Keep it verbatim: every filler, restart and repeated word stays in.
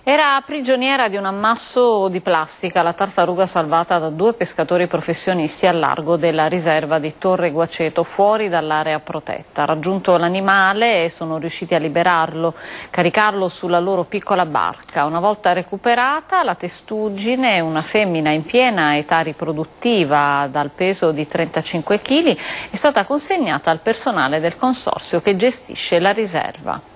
Era prigioniera di un ammasso di plastica la tartaruga salvata da due pescatori professionisti al largo della riserva di Torre Guaceto, fuori dall'area protetta. Raggiunto l'animale, sono riusciti a liberarlo, caricarlo sulla loro piccola barca. Una volta recuperata, la testuggine, una femmina in piena età riproduttiva dal peso di trentacinque chili, è stata consegnata al personale del consorzio che gestisce la riserva.